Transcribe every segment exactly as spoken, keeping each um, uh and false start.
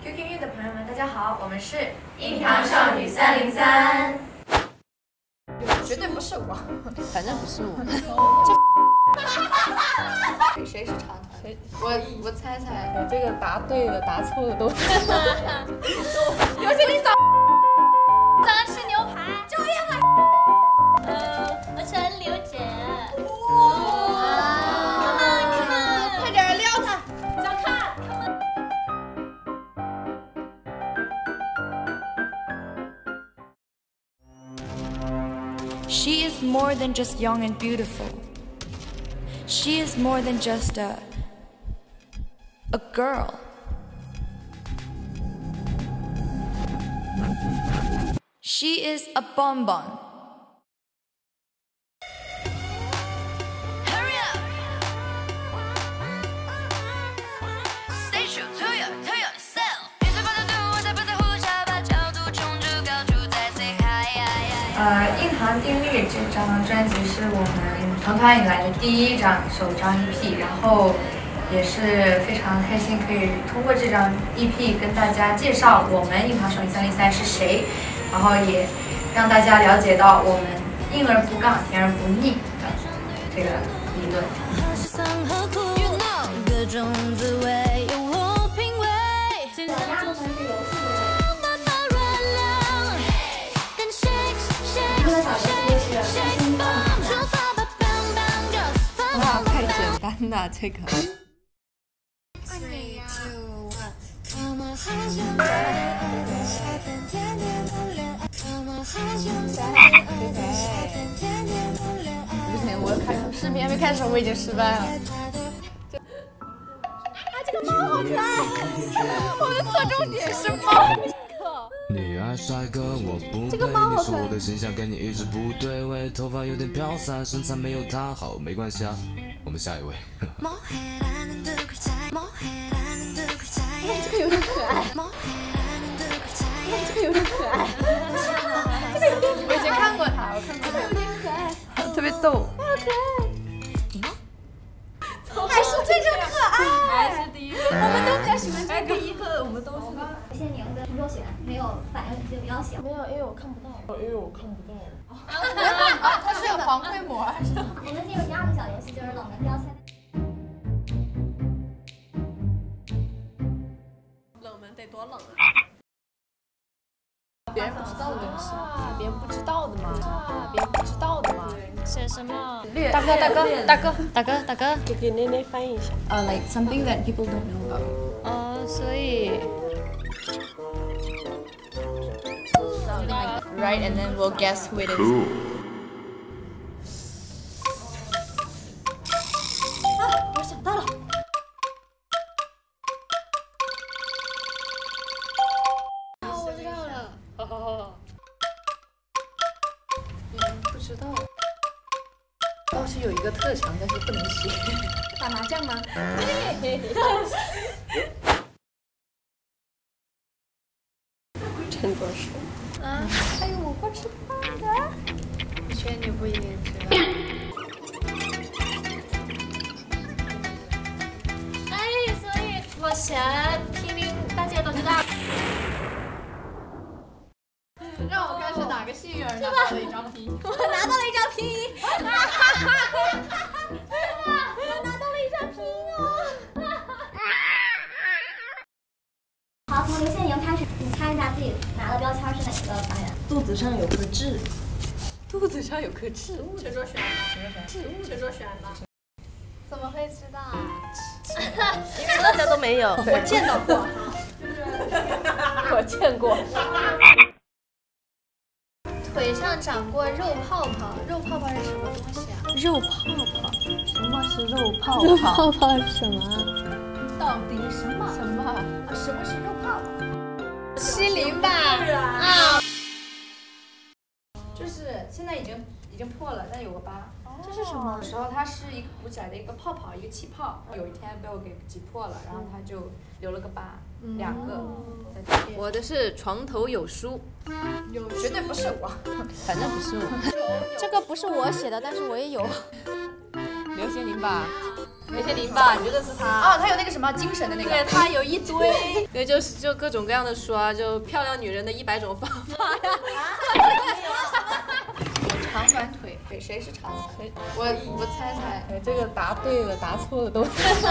Q Q 音乐的朋友们，大家好，我们是樱桃少女三零三。 绝对不是我， 反正不是我。 谁谁是长团？谁？我我猜猜， 我这个答对了，答错了都。 有请你早。 早上吃牛排。就业了。呃，我喜欢刘姐。哇！看看， 快点撩他， 想看。 She is more than just young and beautiful. She is more than just a a girl. She is a bonbon. Hurry up! Stay true to your to yourself. 呃，印堂定律这张专辑是我们成团以来的第一张首张 E P， 然后也是非常开心可以通过这张 E P 跟大家介绍我们印堂少女三零三是谁，然后也让大家了解到我们硬而不杠，甜而不腻的这个理论。 哇，太简单了这个。不行，我开视频还没开始，我已经失败了。 啊，这个猫好可爱！ 我的侧重点是猫。 你爱帅哥，我不配。 这个猫好可爱。 你说我的形象跟你一直不对味，头发有点飘散，身材没有他好，没关系啊。我们下一位。 这个有点可爱。这个有点可爱。这个有点可爱。 我以前看过他，我看过他， 有点可爱， 特别逗。 好可爱。还是这个可爱。 还是第一个， 我们都比较喜欢这个。 第一个我们都是。 谢谢您的优选，没有反应就比较小。 没有，因为我看不到。 因为我看不到。 他是有防窥膜还是怎么？ 我们进入第二个小游戏，就是冷门标签。 冷门得多冷啊！ 别人不知道的东西，别人不知道的嘛，别人不知道的嘛。 写什么？ 大哥，大哥，大哥， 大哥，大哥。 给给内内翻译一下。 Uh, like something that people don't know about. 哦，所以。 Right, and then we'll guess who it is. Cool. 啊，我想到了。 哦，我知道了。哦。 别人不知道。倒是有一个特长，但是不能写。 打麻将吗？ 真多说。 啊，还有我不知道的。 我觉得你不一定知道。 哎，所以我想听听大家都知道。 让我开始打个幸运儿，拿到了一张 P。 我拿到了一张 P。我拿到了一张 P 哦。 好，从刘宪宁开始，你猜一下自己拿的标签是哪一个单元？ 肚子上有颗痣。肚子上有颗痣。 谁说选的？谁说选的？怎么会知道啊？ 因为大家都没有。 我见到过。 我见过。 腿上长过肉泡泡，肉泡泡是什么东西啊？ 肉泡泡？什么是肉泡泡？ 肉泡泡是什么？ 到底什么？ 什么？ 啊，什么是肉泡泡？ 西林吧？啊。 就是现在已经已经破了，但有个疤。 这是什么？ 有时候它是一个鼓起来的一个泡泡，一个气泡。有一天被我给挤破了，然后它就留了个疤，两个。 我的是床头有书。 有绝对不是我， 反正不是我。 这个不是我写的，但是我也有。 刘贤宁吧？ 梅天林吧？你觉得是他？ 哦，他有那个什么精神的那个。 对，他有一堆，对，就是就各种各样的书啊，就漂亮女人的一百种方法呀。 长短腿，对，谁是长腿？我我猜猜， 哎，这个答对了，答错了都。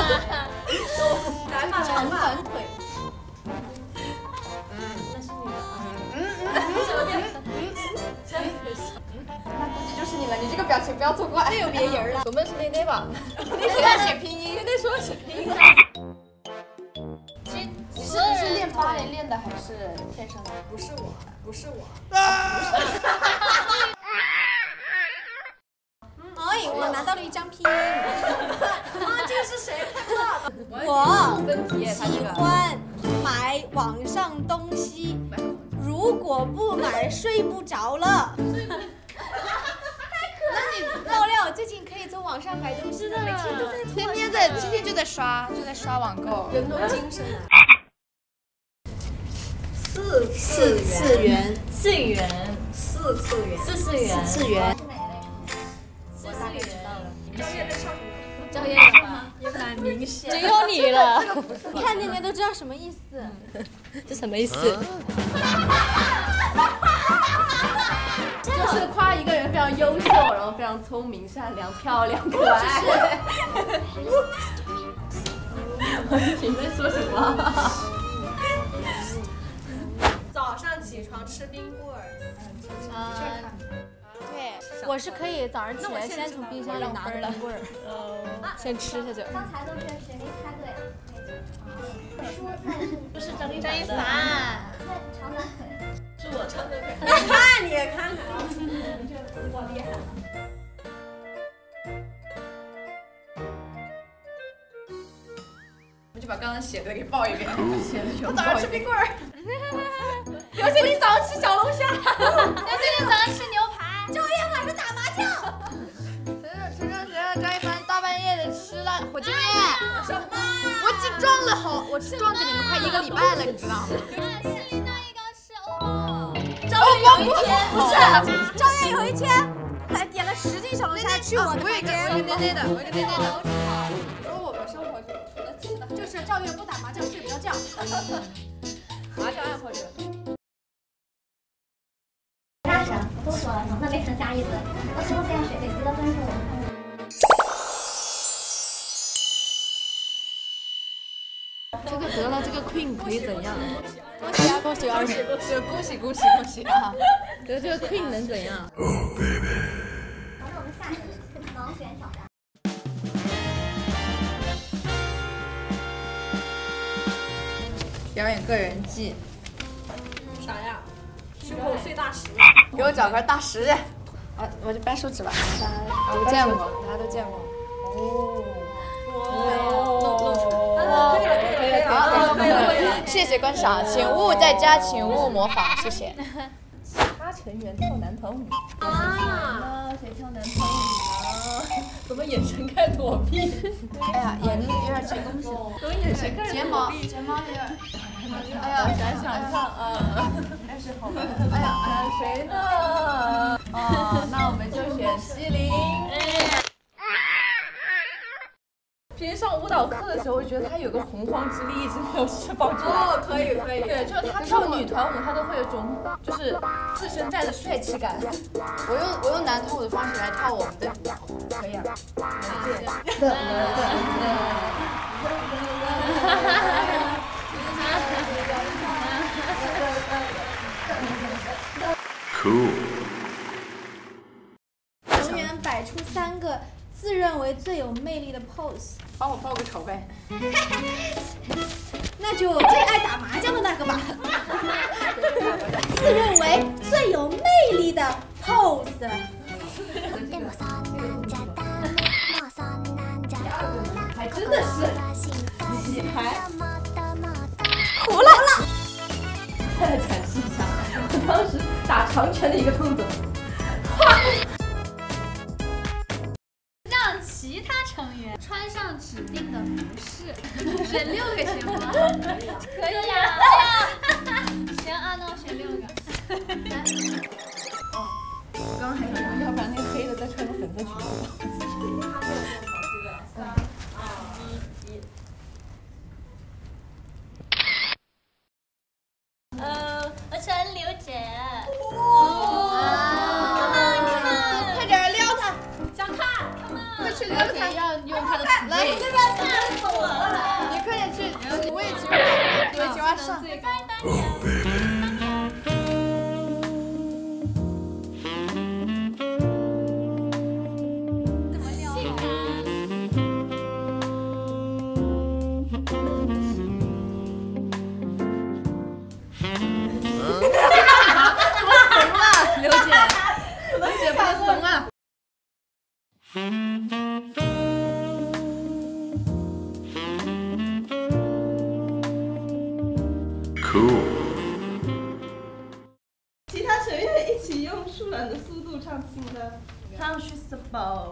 来嘛，长短腿。 嗯，那是你的啊。 嗯嗯嗯。那估计就是你了，你这个表情不要作怪。 那有别人了，我们是内内吧？ 内内在写拼音， 内内说写拼音。 其实是是练芭蕾练的还是天生的？ 不是我，不是我。 哎，我拿到了一张拼音。 啊，这个是谁看到的？ 我分题，他喜这个。 欢买网上东西，如果不买睡不着了。太可爱了！爆料最近可以从网上买东西的，每天都在从天天在天天就在刷，就在刷网购。 人多精神啊。 四四次元， 次元， 四次元， 四次元， 次元。 四次元。 赵烨在上什么？ 赵烨的吗？也蛮明显。只有你了。 看见没都知道什么意思。 这什么意思？就是夸一个人非常优秀，然后非常聪明、善良、漂亮、可爱。你在说什么？早上起床吃冰棍儿。 啊，对，我是可以早上起来先从冰箱里拿着冰棍儿，先吃下去。 刚才都是谁没猜对啊？蔬菜是不是张一张一凡， 那长短腿。 是我唱的。 你看，你也看看， 我厉害了。 我就把刚刚写的给报一遍。 我早上吃冰棍儿。 刘星，你早上吃小龙虾。 刘星，你早上吃牛排。 周夜晚上打麻将。 谁让谁让张一凡大半夜的吃了火鸡面？什么？我已经撞了好，我撞着你们快一个礼拜了，你知道吗？ 是那一个是欧赵夜有一天不是，赵夜有一天还点了十斤小龙虾去我的房间。 我有个内内的，我有个内内的。 说我们生活中除了吃的， 就是赵月不打麻将睡不着觉。 麻将爱好者。 加什？我都说了，那没成加一分。我说这样水累积的分数。 这个得了这个 Queen 可以怎样？ 恭喜啊！恭喜恭喜恭喜恭喜恭喜恭喜啊！ 得这个 Queen 能怎样？ 反正我们下一个盲选挑战。 表演个人技。 啥呀？虚构碎大石。 给我找块大石去。啊，我就掰手指吧。我见过，大家都见过。哦。 哇！可以了，可以了，可以了，可以了，可以了。 谢谢观赏，请勿在家，请勿模仿，谢谢。 其他成员跳男团舞啊？谁跳男团舞呢？怎么眼神开躲避？ 哎呀，眼睛有点进东西。 怎么眼神开睫毛，睫毛有点。哎呀， 想想看啊。 但是好难。 哎呀，哎呀，谁呢？哦，那我们就选西林。平时上舞蹈课的时候，我觉得他有个洪荒之力一直没有释放出来。 哦，可以可以。 对，就是他跳女团舞，他都会有种就是自身带的帅气感。 我用我用男团舞的方式来跳我们的舞，可以啊。 对对 Cool。成员摆出三个自认为最有魅力的 pose， 帮我报个仇呗。 那就最爱打麻将的那个吧。自认为最有魅力的 pose。 还真的是洗牌， 糊了了。 再来展示一下我当时打长拳的一个动作。 让其他成员穿上指定的服饰，选六个行吗？可以啊，行啊，那我选六个。 我刚刚还想说，要不然那个黑的再穿个粉色裙子吧。 吧，上。 最高。怎么撩？ 刘姐，刘姐不能怂啊！ Cool。 其他成员一起用舒缓的速度唱新歌，唱是什么？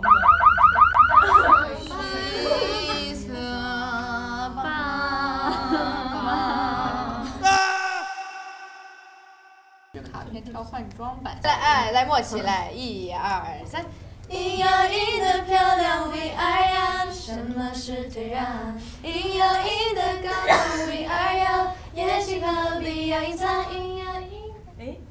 卡片调换装版。来，哎，来默契，来，一二三。 一摇一的漂亮 ，We are young， 什么是对让？一摇一的高冷 ，We are young， 也许何必要隐藏？一摇一，哎。